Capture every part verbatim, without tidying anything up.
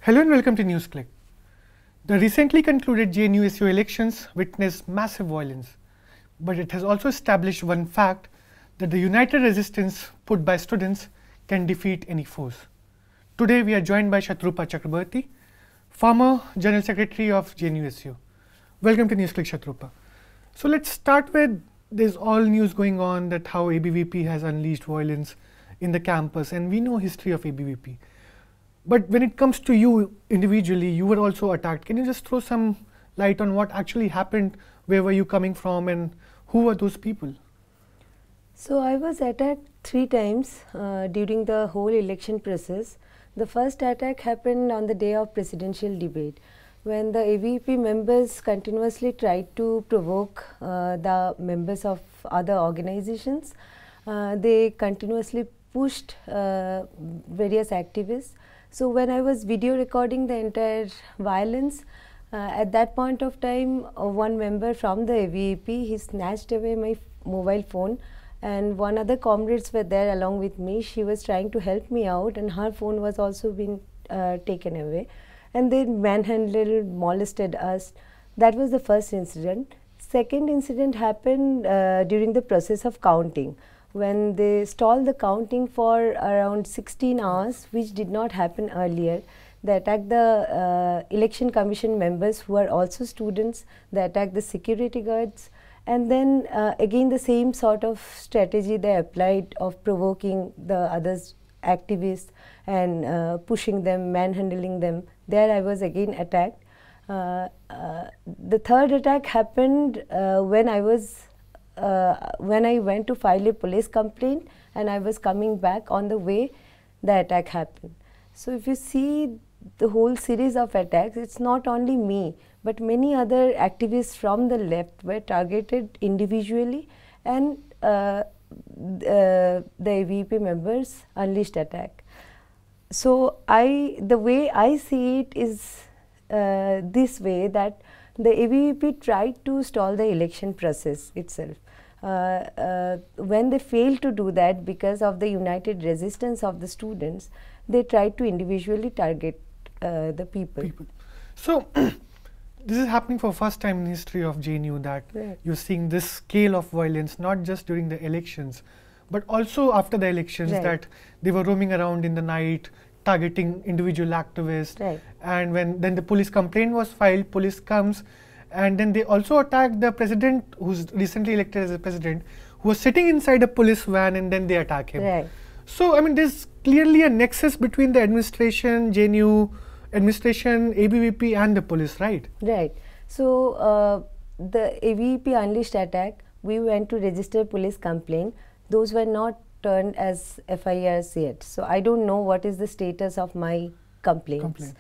Hello and welcome to Newsclick. The recently concluded J N U S U elections witnessed massive violence, but it has also established one fact, that the united resistance put by students can defeat any force. Today we are joined by Satarupa Chakravarty, former General Secretary of J N U S U. Welcome to Newsclick, Satarupa. So let's start with, there's all news going on that how A B V P has unleashed violence in the campus, and we know history of A B V P. But when it comes to you individually, you were also attacked. Can you just throw some light on what actually happened? Where were you coming from and who were those people? So I was attacked three times uh, during the whole election process. The first attack happened on the day of presidential debate, when the A B V P members continuously tried to provoke uh, the members of other organizations. Uh, they continuously pushed uh, various activists. So when I was video recording the entire violence, uh, at that point of time, uh, one member from the A B V P, he snatched away my mobile phone, and one other comrades were there along with me. She was trying to help me out, and her phone was also being uh, taken away. And they manhandled, molested us. That was the first incident. Second incident happened uh, during the process of counting, when they stalled the counting for around sixteen hours, which did not happen earlier. They attacked the uh, election commission members who are also students. They attacked the security guards, and then uh, again the same sort of strategy they applied of provoking the others activists and uh, pushing them, manhandling them. There I was again attacked. Uh, uh, the third attack happened uh, when I was Uh, when I went to file a police complaint, and I was coming back on the way, the attack happened. So if you see the whole series of attacks, it's not only me, but many other activists from the left were targeted individually, and uh, the, the A B V P members unleashed attack. So I, the way I see it is uh, this way, that the A B V P tried to stall the election process itself. Uh, uh, when they failed to do that because of the united resistance of the students, they tried to individually target uh, the people. people. So this is happening for first time in history of J N U, that right. You're seeing this scale of violence, not just during the elections, but also after the elections, right. that they were roaming around in the night, targeting individual activists. Right. And when then the police complaint was filed, police comes, and then they also attacked the president, who's recently elected as a president, who was sitting inside a police van, and then they attack him. Right. So I mean, there's clearly a nexus between the administration, J N U administration, A B V P, and the police, right? Right. So uh, the A B V P unleashed attack, we went to register police complaint. Those were not turned as F I Rs yet. So I don't know what is the status of my complaints. Complaint.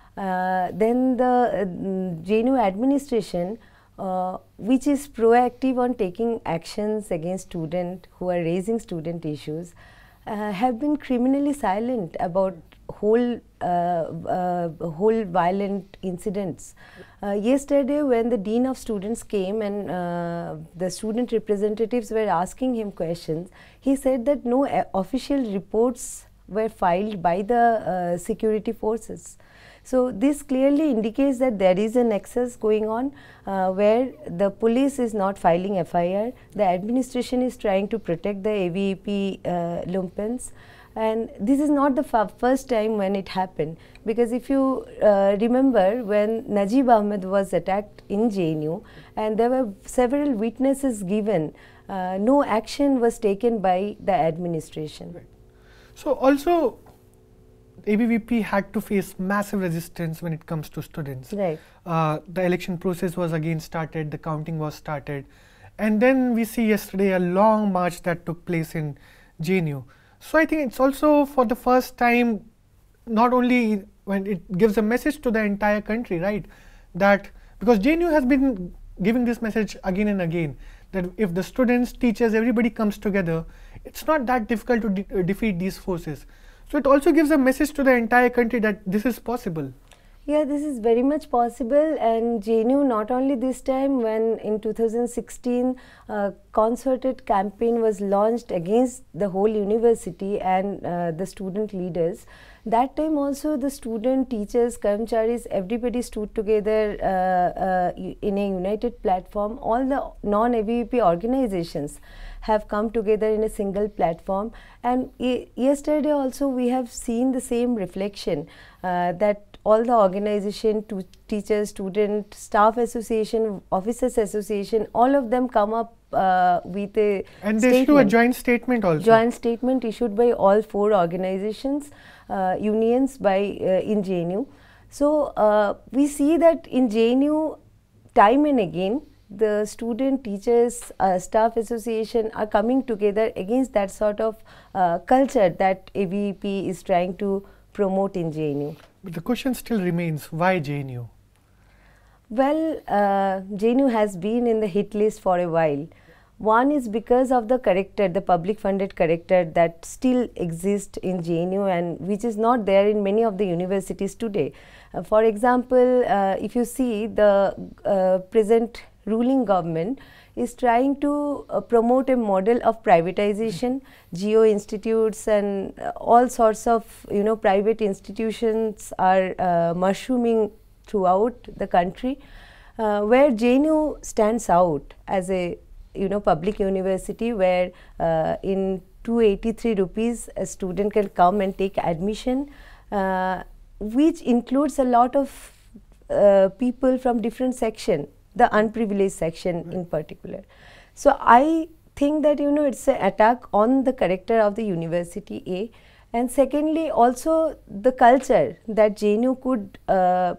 Uh, then the uh, J N U administration, uh, which is proactive on taking actions against students who are raising student issues, uh, have been criminally silent about whole uh, uh, whole violent incidents. Uh, yesterday, when the dean of students came and uh, the student representatives were asking him questions, he said that no uh, official reports were filed by the uh, security forces. So this clearly indicates that there is a nexus going on, uh, where the police is not filing F I R, the administration is trying to protect the A B V P uh, lumpens. And this is not the first time when it happened, because if you uh, remember, when Najib Ahmed was attacked in J N U, and there were several witnesses given, uh, no action was taken by the administration. Right. So also, A B V P had to face massive resistance when it comes to students. Right. Uh, the election process was again started, the counting was started, and then we see yesterday a long march that took place in J N U. So I think it's also for the first time, not only when it gives a message to the entire country, right, that because J N U has been giving this message again and again, that if the students, teachers, everybody comes together, it's not that difficult to de uh, defeat these forces. So it also gives a message to the entire country that this is possible. Yeah, this is very much possible, and J N U not only this time, when in two thousand sixteen uh, concerted campaign was launched against the whole university and uh, the student leaders. That time also the student, teachers, Karmcharis, everybody stood together uh, uh, in a united platform. All the non-A B V P organizations have come together in a single platform, and yesterday also we have seen the same reflection uh, that all the organization, to teachers, student, staff association, officers association, all of them come up uh, with a and they issue a joint statement also. Joint statement issued by all four organizations, uh, unions by uh, in J N U. So uh, we see that in J N U, time and again, the student, teachers, uh, staff association are coming together against that sort of uh, culture that A B V P is trying to promote in J N U. But the question still remains, why J N U? Well, uh, J N U has been in the hit list for a while. One is because of the character, the public funded character that still exists in J N U and which is not there in many of the universities today. Uh, for example, uh, if you see the uh, present ruling government is trying to uh, promote a model of privatization, geo institutes and uh, all sorts of, you know, private institutions are uh, mushrooming throughout the country, uh, where J N U stands out as a, you know, public university where uh, in two hundred eighty-three rupees a student can come and take admission, uh, which includes a lot of uh, people from different section, the unprivileged section right. in particular. So I think that, you know, it's an attack on the character of the university, A, and secondly also the culture that J N U could uh,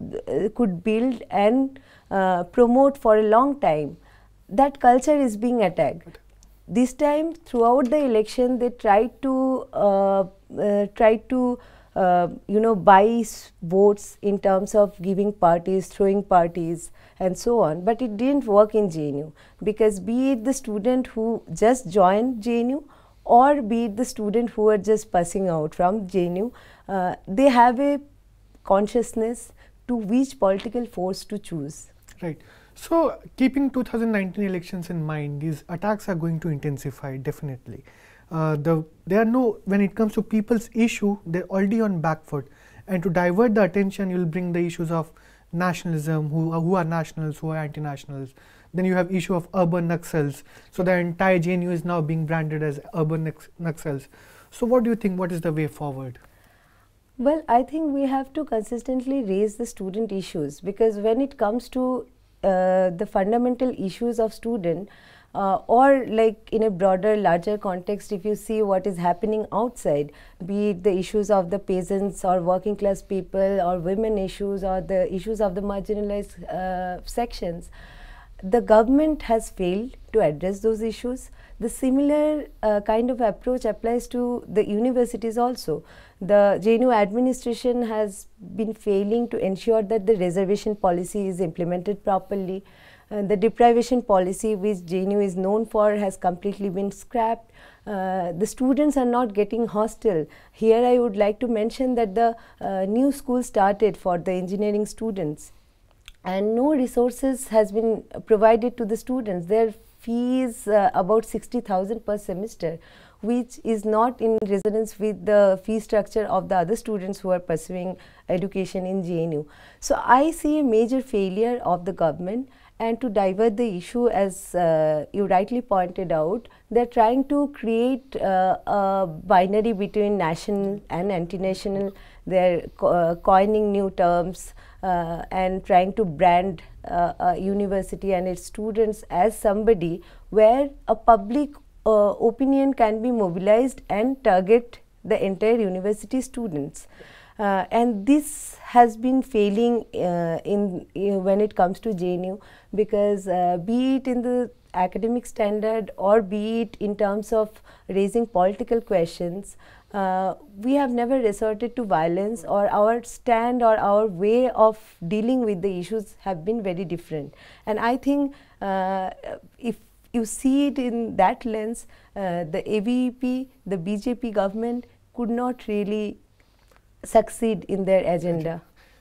could build and uh, promote for a long time. That culture is being attacked. This time throughout the election they tried to uh, uh, tried to uh, you know, buy votes in terms of giving parties, throwing parties and so on, but it didn't work in J N U, because be it the student who just joined J N U or be it the student who are just passing out from J N U, uh, they have a consciousness to which political force to choose. Right. So, keeping two thousand nineteen elections in mind, these attacks are going to intensify definitely. Uh, the, there are no, when it comes to people's issue, they are already on back foot, and to divert the attention, you will bring the issues of nationalism, who, who are nationals, who are anti-nationals. Then you have issue of urban Naxals. So, the entire J N U is now being branded as urban Naxals. So, what do you think, what is the way forward? Well, I think we have to consistently raise the student issues, because when it comes to uh, the fundamental issues of student, uh, or like in a broader, larger context, if you see what is happening outside, be it the issues of the peasants or working class people or women issues or the issues of the marginalized uh, sections, the government has failed to address those issues. The similar uh, kind of approach applies to the universities also. The J N U administration has been failing to ensure that the reservation policy is implemented properly. Uh, the deprivation policy, which J N U is known for, has completely been scrapped. Uh, the students are not getting hostel. Here I would like to mention that the uh, new school started for the engineering students, and no resources has been provided to the students. Their fee is uh, about sixty thousand per semester, which is not in resonance with the fee structure of the other students who are pursuing education in J N U. So I see a major failure of the government, and to divert the issue, as uh, you rightly pointed out, they are trying to create uh, a binary between national and anti-national. They are co uh, coining new terms uh, and trying to brand uh, a university and its students as somebody where a public uh, opinion can be mobilized and target the entire university students. Uh, and this has been failing uh, in uh, when it comes to J N U, because uh, be it in the academic standard or be it in terms of raising political questions, uh, we have never resorted to violence, or our stand or our way of dealing with the issues have been very different. And I think uh, if you see it in that lens, uh, the A B V P, the B J P government could not really succeed in their agenda.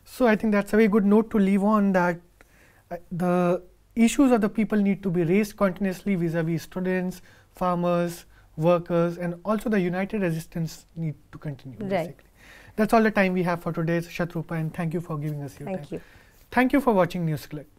So I think that's a very good note to leave on, that uh, the issues of the people need to be raised continuously vis-a-vis students, farmers, workers, and also the united resistance need to continue. Right. Basically. That's all the time we have for today, Satarupa, and thank you for giving us your Thank time. you. Thank you for watching Newsclick.